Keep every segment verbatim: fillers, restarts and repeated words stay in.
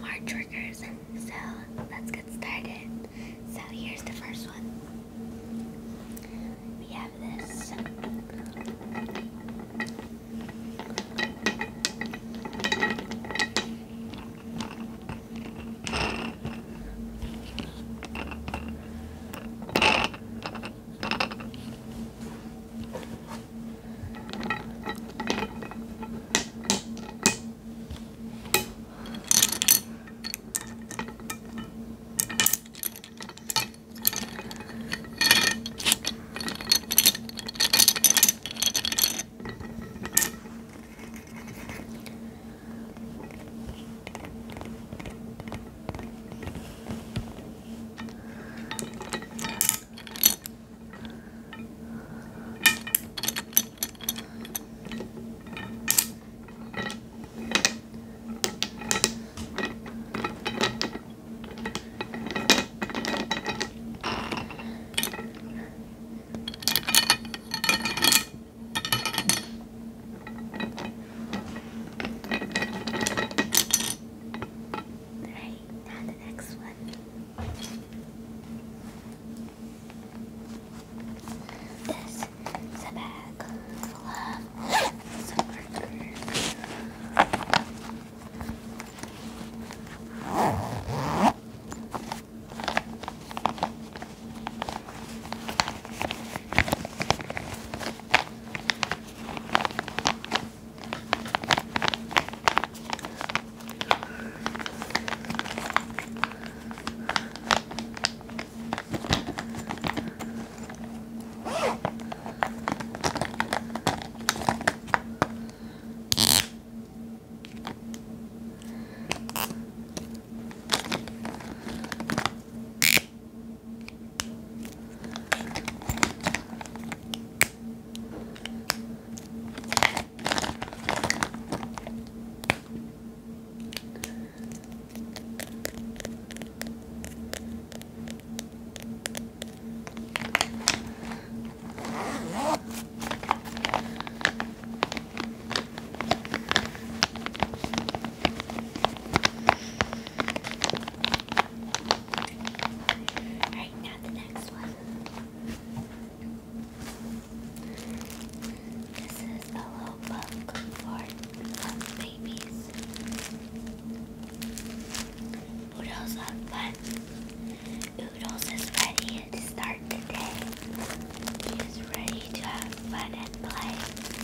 more triggers. So let's get started. So here's the first one. We have this. Oodles is ready to start the day. She is ready to have fun and play.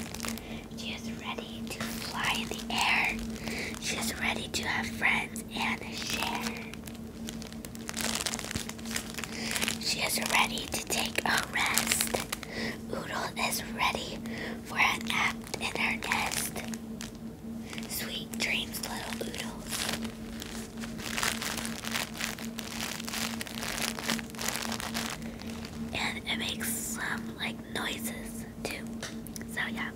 She is ready to fly in the air. She is ready to have friends and share. She is ready to take a rest. Oodle is ready for a nap in her nest. Sweet dreams, little Oodles. And it makes some like noises too. So yeah.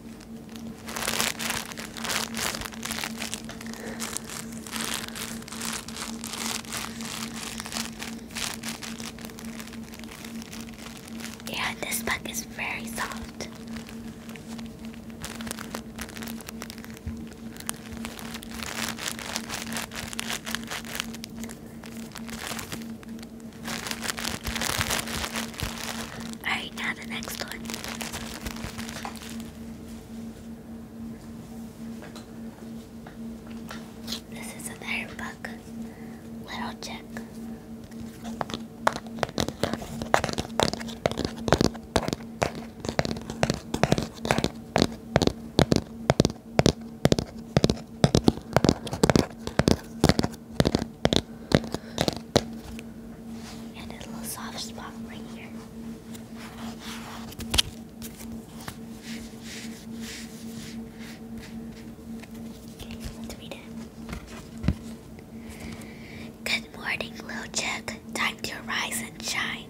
And this book is very soft. Alright, now the next one. This is another book. Little Chick. And a little soft spot right here. Okay, let's read it. Good morning, little chick. Time to rise and shine.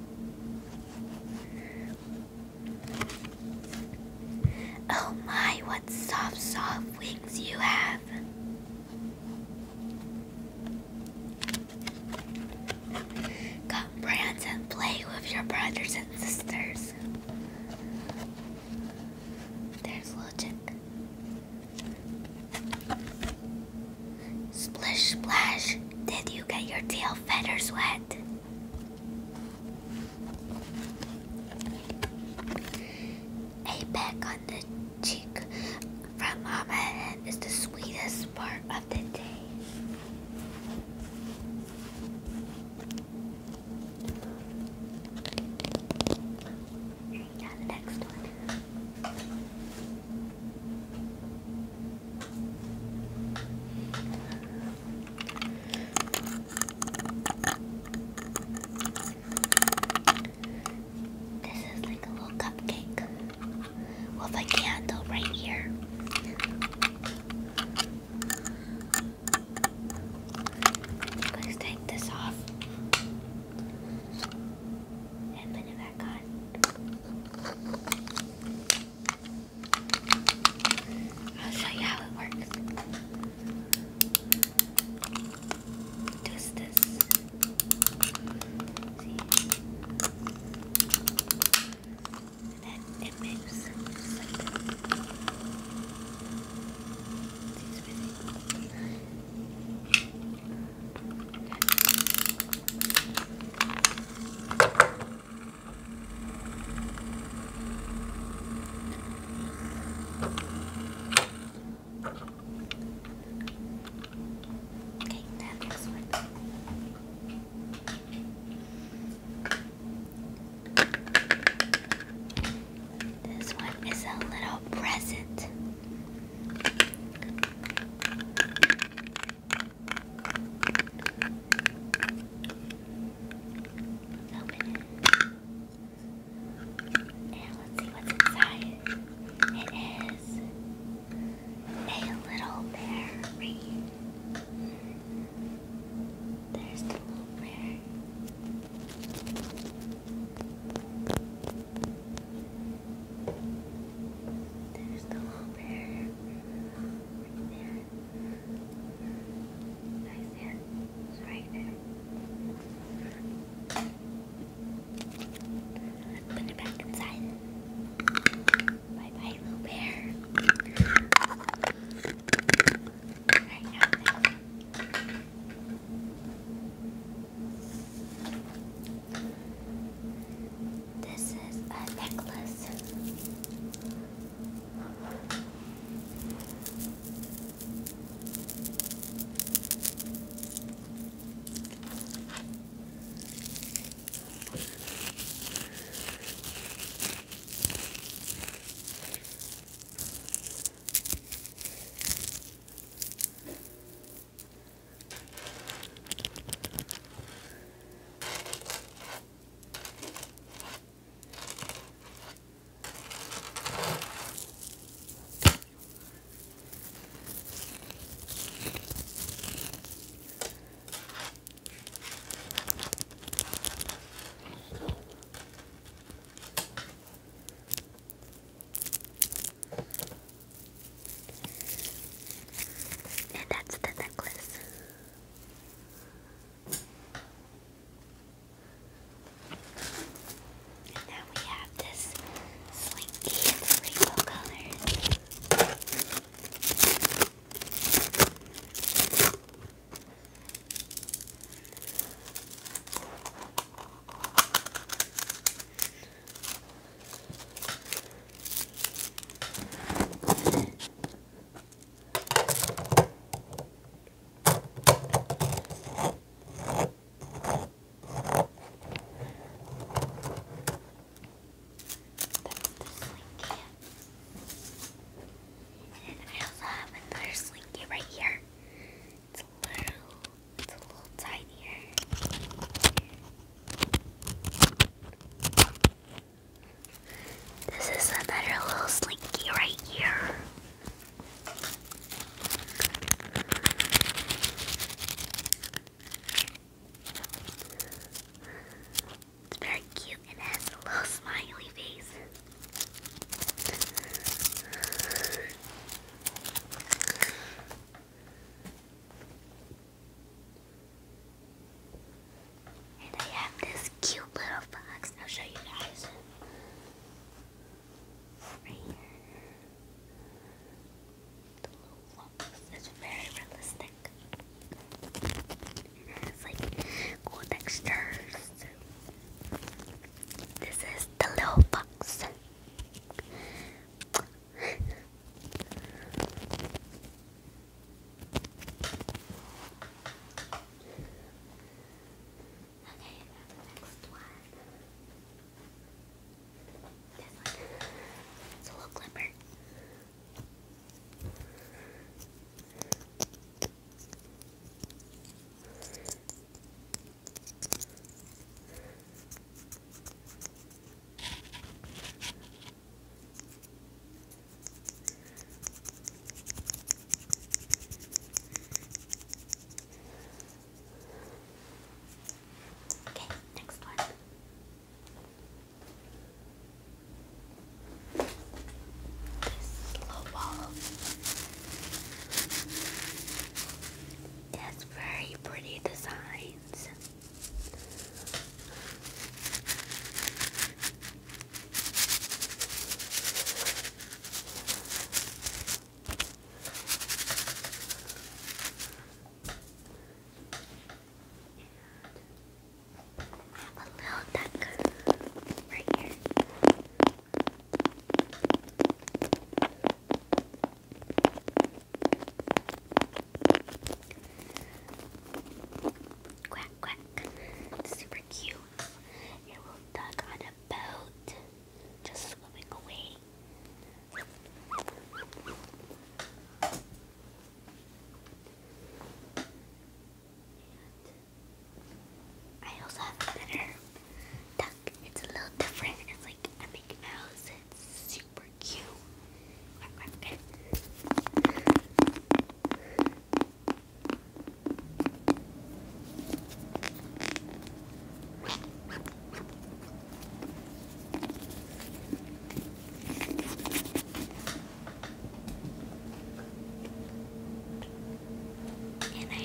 Oh my, what soft, soft wings you have. Come prance and play with your brothers and sisters. There's little chick. Split Splish, splash. Did you get your tail feathers wet? A peck on the cheek from Mama Hen is the sweetest part of the day. Now the next one.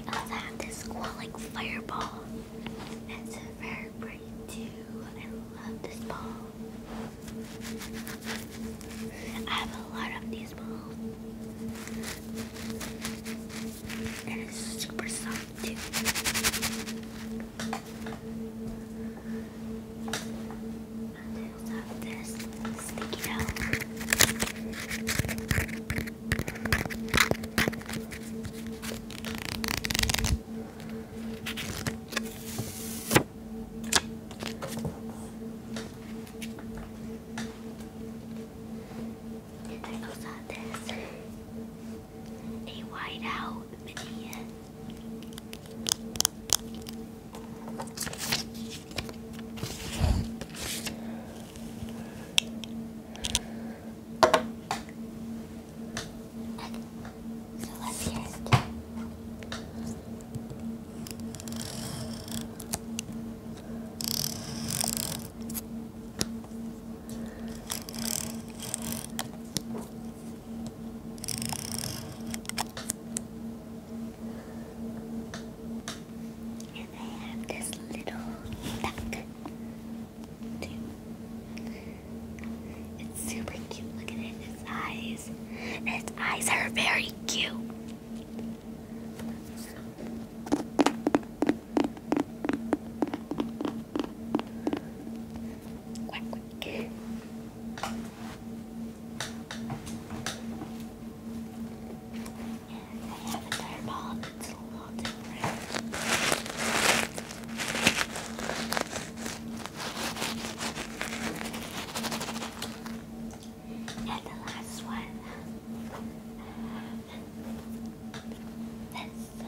also have this cool like fireball. It's very pretty too. I love this ball. I have a lot of these balls. And it's super soft too. And I also have this sticky note. And I also have this a whiteout mini. So let's hear it. And I have this little duck too. It's super cute. Look at it, its eyes. Its eyes are very cute. Quack, quack. And I have another ball that's a little different. And the last one, this.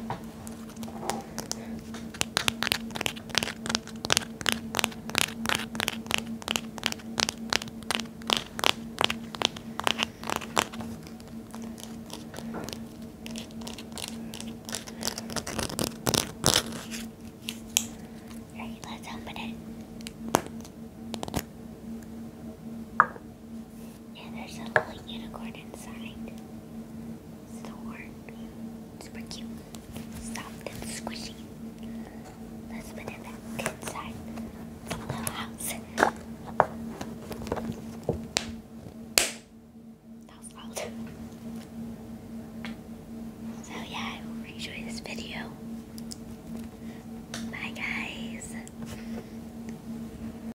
Alright, let's open it. And there's a little unicorn inside. Sword. Super cute. Soft and squishy. Let's put it back inside the little house. That was loud. So yeah, I hope you enjoyed this video.